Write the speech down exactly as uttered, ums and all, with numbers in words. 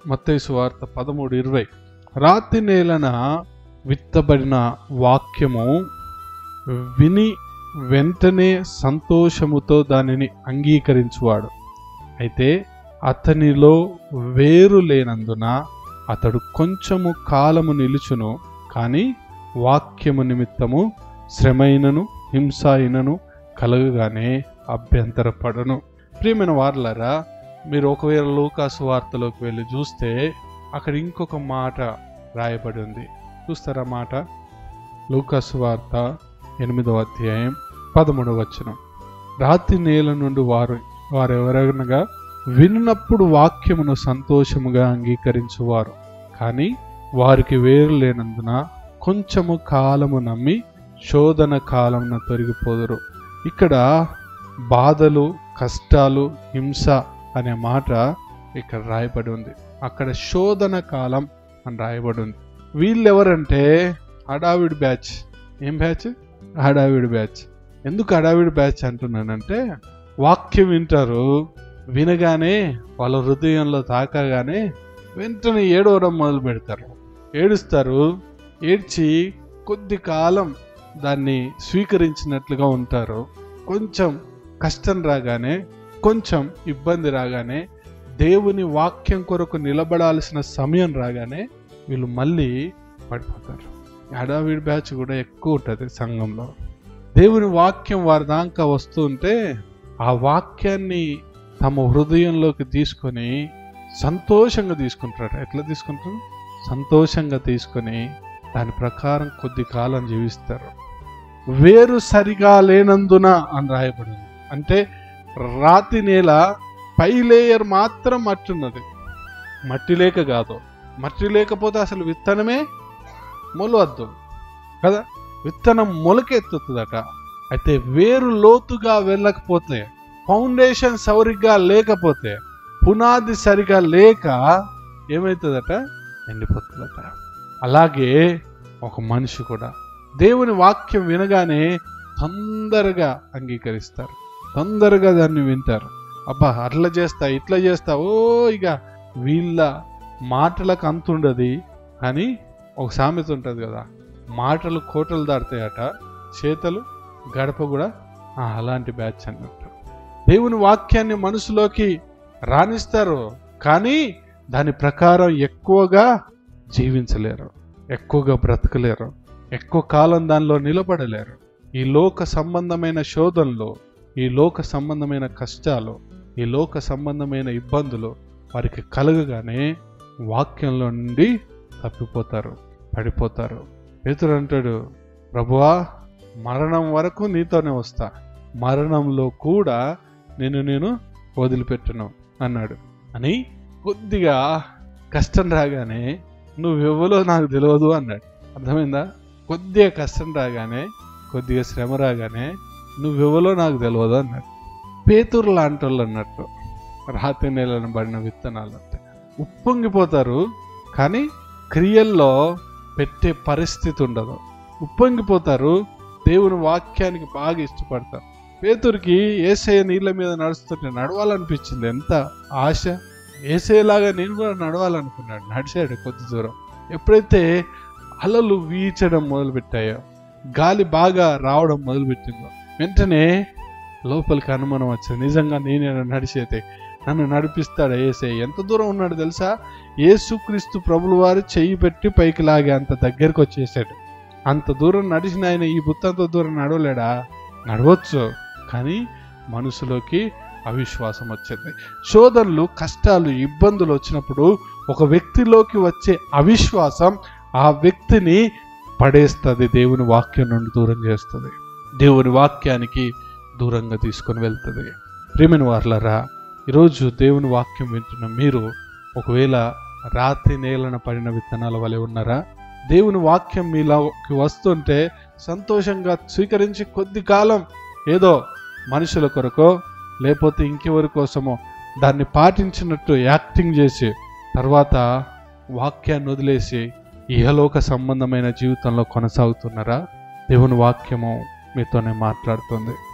మత్తయి సువార్త పదమూడు ఇరవై. రాతి నేలన విత్తబడిన వాక్యము విని వెంటనే సంతోషముతో దానిని అంగీకరించువాడు. అయితే అతనిలో వేరు లేనందున అతడు కొంచెము కాలము నిలుచును, కానీ వాక్యము నిమిత్తము శ్రమైనను హింస అయినను కలగగానే అభ్యంతరపడను. ప్రియమైన వారలారా, మీరు ఒకవేళ లూకాసు వార్తలోకి వెళ్ళి చూస్తే అక్కడ ఇంకొక మాట రాయబడి ఉంది. చూస్తారా మాట? లూకాసు వార్త ఎనిమిదవ అధ్యాయం పదమూడవ వచనం. రాతి నేల నుండి వారు వారెవరనగా విన్నప్పుడు వాక్యమును సంతోషముగా అంగీకరించువారు, కానీ వారికి వేరు లేనందున కొంచెము కాలము నమ్మి శోధన కాలమున తొలగిపోదురు. ఇక్కడ బాధలు, కష్టాలు, హింస అనే మాట ఇక్కడ రాయబడి ఉంది. అక్కడ శోధన కాలం అని రాయబడి ఉంది. వీళ్ళెవరంటే హడావిడి బ్యాచ్. ఏం బ్యాచ్? హడావిడి బ్యాచ్. ఎందుకు హడావిడి బ్యాచ్ అంటున్నానంటే, వాక్యం వింటారు, వినగానే వాళ్ళ హృదయంలో తాకగానే వెంటనే ఏడవడం మొదలు పెడతారు. ఏడుస్తారు. ఏడ్చి కొద్ది కాలం దాన్ని స్వీకరించినట్లుగా ఉంటారు. కొంచెం కష్టం రాగానే, కొంచెం ఇబ్బంది రాగానే, దేవుని వాక్యం కొరకు నిలబడాల్సిన సమయం రాగానే వీళ్ళు మళ్ళీ పడిపోతారు. హడావిడి బ్యాచ్ కూడా ఎక్కువ ఉంటుంది సంఘంలో. దేవుని వాక్యం వారి దాకా వస్తూ ఉంటే ఆ వాక్యాన్ని తమ హృదయంలోకి తీసుకొని సంతోషంగా తీసుకుంటారు. ఎట్లా తీసుకుంటారు? సంతోషంగా తీసుకొని దాని ప్రకారం కొద్ది కాలం జీవిస్తారు. వేరు సరిగా లేనందున అని రాయబడింది. అంటే రాతి నేల పై లేయర్ మాత్రం మట్టి ఉన్నది, మట్టి లేక కాదు. మట్టి లేకపోతే అసలు విత్తనమే మొలవద్దు కదా, విత్తనం మొలకెత్తుతుందట. అయితే వేరు లోతుగా వెళ్ళకపోతే, ఫౌండేషన్ సరిగ్గా లేకపోతే, పునాది సరిగా లేక ఏమవుతుందట? ఎండిపోతుందట. అలాగే ఒక మనిషి కూడా దేవుని వాక్యం వినగానే తొందరగా అంగీకరిస్తారు, తొందరగా దాన్ని వింటారు. అబ్బా అట్లా చేస్తా, ఇట్లా చేస్తా, ఓ ఇక వీళ్ళ మాటలకు అంతుండదు. కానీ ఒక సామెత ఉంటుంది కదా, మాటలు కోటలు దాడతాయట, చేతలు గడప కూడా. అలాంటి బ్యాచ్ అన్నట్టు. దేవుని వాక్యాన్ని మనసులోకి రాణిస్తారు, కానీ దాని ప్రకారం ఎక్కువగా జీవించలేరు, ఎక్కువగా బ్రతకలేరు, ఎక్కువ కాలం దానిలో నిలబడలేరు. ఈ లోక సంబంధమైన శోధనలు, ఈ లోక సంబంధమైన కష్టాలు, ఈ లోక సంబంధమైన ఇబ్బందులు వారికి కలగగానే వాక్యంలో నుండి తప్పిపోతారు, పడిపోతారు. పేతురు అంటాడు, ప్రభువా మరణం వరకు నీతోనే వస్తా, మరణంలో కూడా నేను నేను వదిలిపెట్టను అన్నాడు. అని కొద్దిగా కష్టం రాగానే నువ్వెవరో నాకు తెలియదు అన్నాడు. అర్థమైందా? కొద్దిగా కష్టం రాగానే, కొద్దిగా శ్రమ రాగానే నువ్వెవరో నాకు తెలియదు అన్నాడు. పేతురు లాంటి వాళ్ళు అన్నట్టు రాతి నేలను పడిన విత్తనాలు అంటే ఉప్పొంగిపోతారు, కానీ క్రియల్లో పెట్టే పరిస్థితి ఉండదు. ఉప్పొంగిపోతారు, దేవుని వాక్యానికి బాగా ఇష్టపడతారు. పేతురికి యేసయ్య నీళ్ళ మీద నడుస్తుంటే నడవాలనిపించింది, ఎంత ఆశ. యేసయ్యలాగా నేను కూడా నడవాలనుకున్నాడు, నడిచాడు కొద్ది దూరం. ఎప్పుడైతే అలలు వీచడం మొదలుపెట్టాయో, గాలి బాగా రావడం మొదలుపెట్టిందో, వెంటనే లోపలికి అనుమానం వచ్చింది, నిజంగా నేనే నడిచేతే నన్ను నడిపిస్తాడు యేసయ్య. ఎంత దూరం ఉన్నాడు తెలుసా? యేసుక్రీస్తు ప్రభుల వారు చెయ్యి పెట్టి పైకి లాగే అంత దగ్గరకు వచ్చేసాడు. అంత దూరం నడిచిన ఆయన ఈ బుత్తంత దూరం నడవలేడా? నడవచ్చు, కానీ మనసులోకి అవిశ్వాసం వచ్చింది. శోధనలు, కష్టాలు, ఇబ్బందులు వచ్చినప్పుడు ఒక వ్యక్తిలోకి వచ్చే అవిశ్వాసం ఆ వ్యక్తిని పడేస్తుంది, దేవుని వాక్యం నుండి దూరం చేస్తుంది, దేవుని వాక్యానికి దూరంగా తీసుకొని వెళ్తుంది. ప్రియమైన వారలారా, ఈరోజు దేవుని వాక్యం వింటున్న మీరు ఒకవేళ రాతి నేలన పడిన విత్తనాల వలె ఉన్నారా? దేవుని వాక్యం మీలోకి వస్తుంటే సంతోషంగా స్వీకరించి కొద్ది కాలం ఏదో మనుషుల కొరకో లేకపోతే ఇంకెవరి కోసమో దాన్ని పాటించినట్టు యాక్టింగ్ చేసి తర్వాత వాక్యాన్ని వదిలేసి ఇహలోక సంబంధమైన జీవితంలో కొనసాగుతున్నారా? దేవుని వాక్యము మీతోనే మాట్లాడుతుంది.